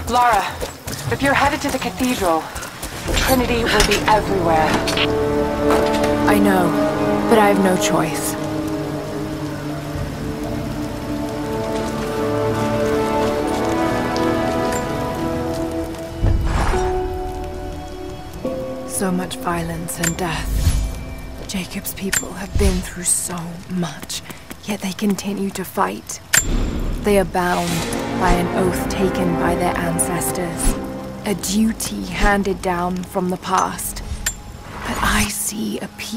Lara, if you're headed to the cathedral, Trinity will be everywhere. I know, but I have no choice. So much violence and death. Jacob's people have been through so much, yet they continue to fight. They are bound by an oath taken by their ancestors, a duty handed down from the past. But I see a people.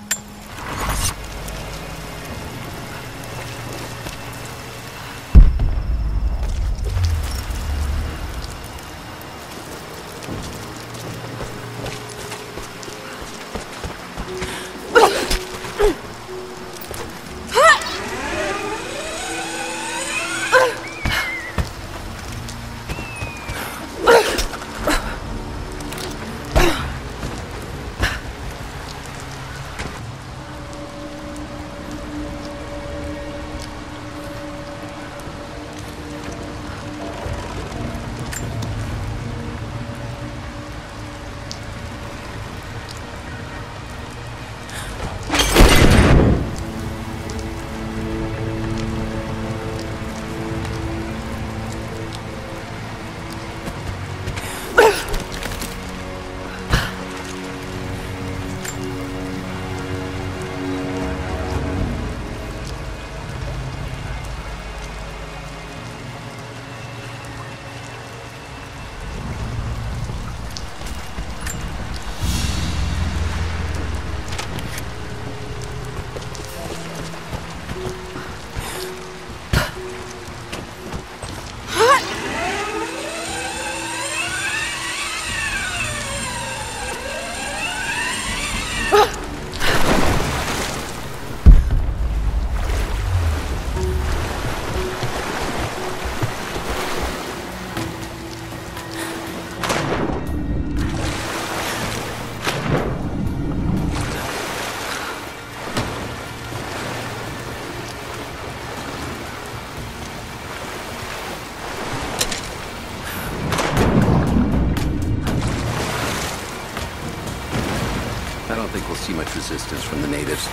See much resistance from the natives.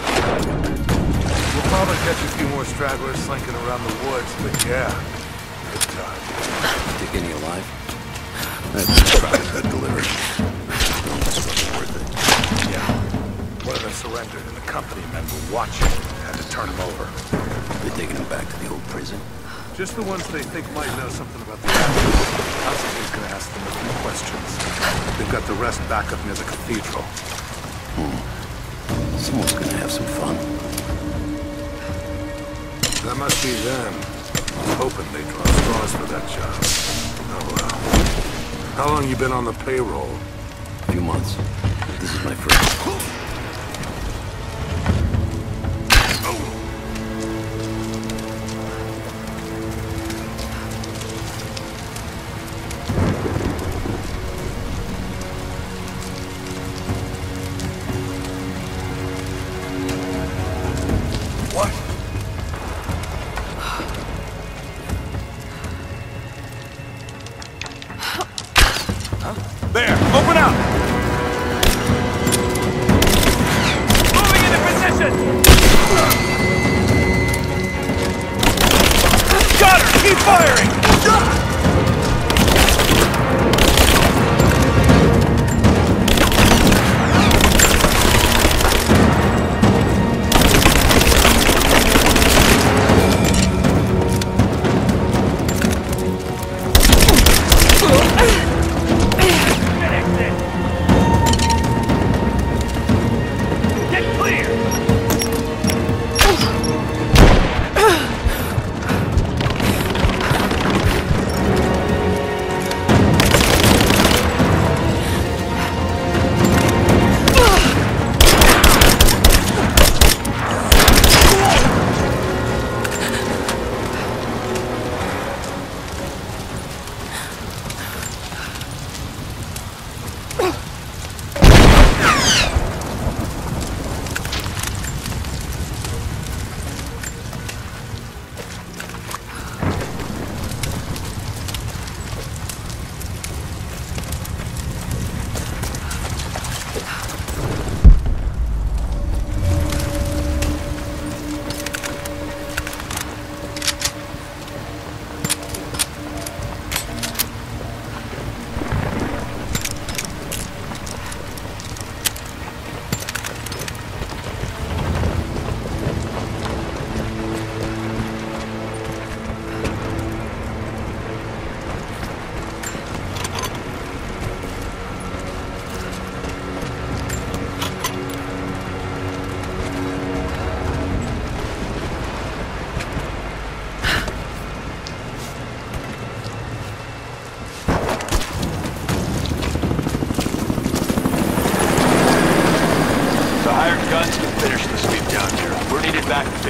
We'll probably catch a few more stragglers slinking around the woods, but yeah, good time. Take any alive? I've tried that delivered. Almost wasn't worth it. Yeah. One of them surrendered, and the company men were watching. Had to turn him over. They're taking him back to the old prison? Just the ones they think might know something about the animals. Constantine's gonna ask them a few questions. They've got the rest back up near the cathedral. Someone's gonna have some fun. That must be them. I was hoping they'd draw straws for that job. Oh well. How long you been on the payroll? A few months. This is my first. There! Open up! Moving into position! Got her! Keep firing!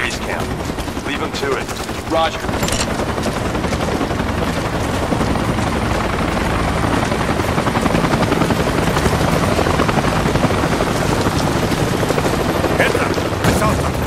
base camp. Leave him to it. Roger. I saw something.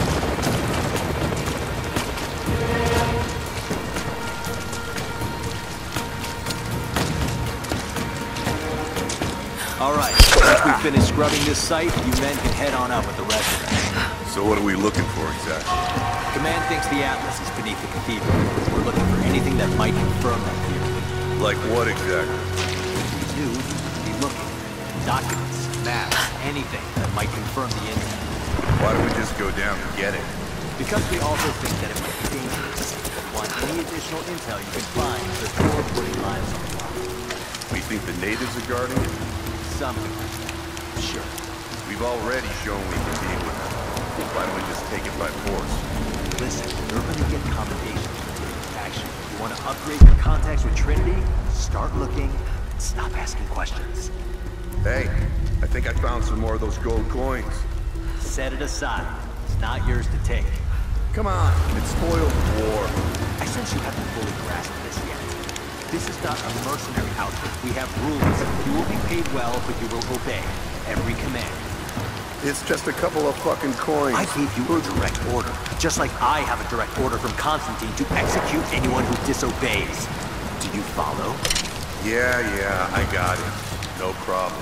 All right. Once we finish scrubbing this site, you men can head on up with the rest of us. So what are we looking for exactly? Command thinks the Atlas is beneath the cathedral. We're looking for anything that might confirm that theory. Like what exactly? You be looking. Documents, maps, anything that might confirm the intel. Why don't we just go down and get it? Because we also think that it might be dangerous. Want any additional intel you can find before putting lives on the line. We think the natives are guarding it? Something like that. Sure. We've already shown we can deal with it. Why don't we just take it by force? Listen, you're gonna get commendations for your action. If you want to upgrade your contacts with Trinity, start looking, and stop asking questions. Hey, I think I found some more of those gold coins. Set it aside. It's not yours to take. Come on, it spoiled the war. I sense you haven't fully grasped this yet. This is not a mercenary outfit. We have rules. You will be paid well, but you will obey every command. It's just a couple of fucking coins. I gave you a direct order, just like I have a direct order from Constantine to execute anyone who disobeys. Do you follow? Yeah, I got it. No problem.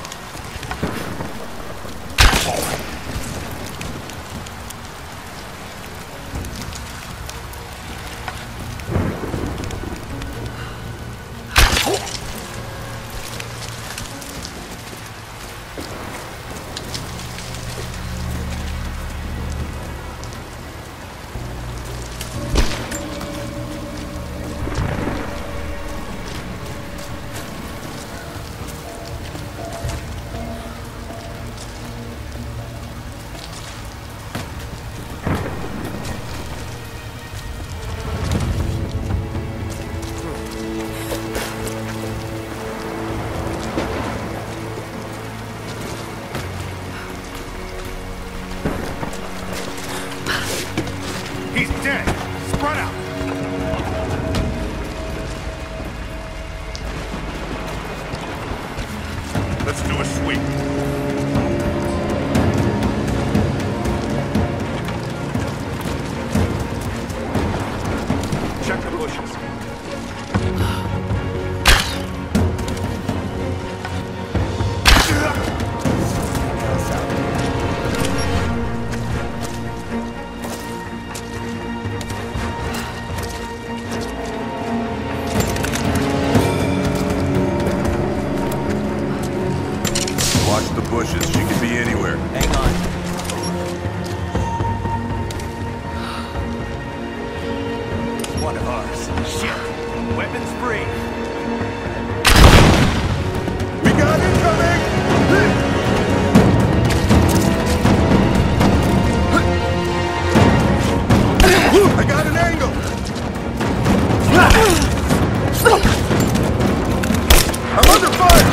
He's dead. Spread out. Let's do a sweep. Check the bushes. Watch the bushes. She could be anywhere. Hang on. One of ours. Shit. Weapons free. We got incoming! I got an angle! I'm under fire!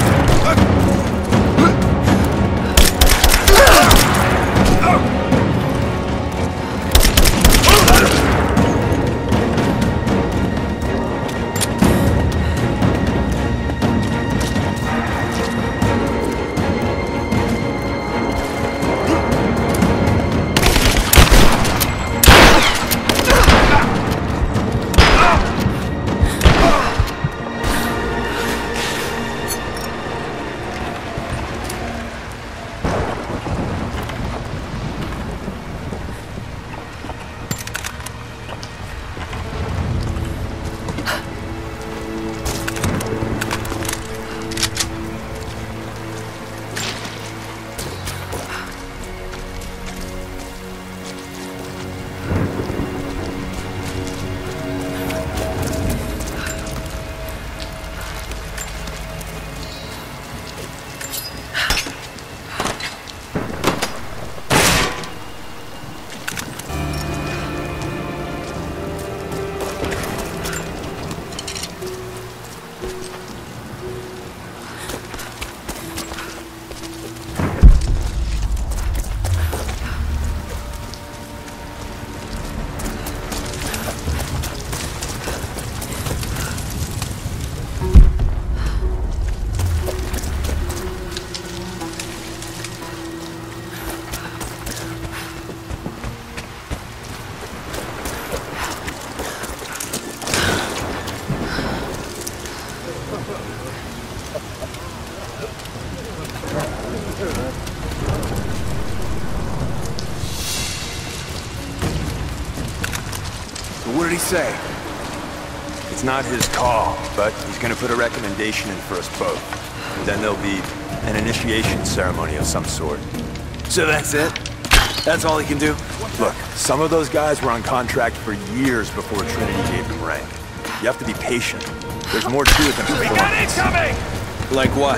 So what did he say? It's not his call, but he's gonna put a recommendation in for us both. Then there'll be an initiation ceremony of some sort. So that's it? That's all he can do? Look, some of those guys were on contract for years before Trinity gave them rank. You have to be patient. There's more to it than performance. We got incoming! Like what?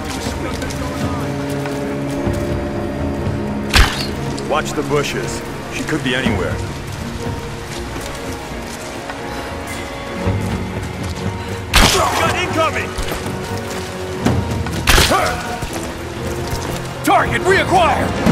Watch the bushes. She could be anywhere. Got incoming! Target reacquired!